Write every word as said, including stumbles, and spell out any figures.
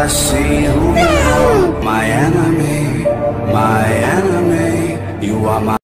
I see who you are. My enemy, my enemy. You are my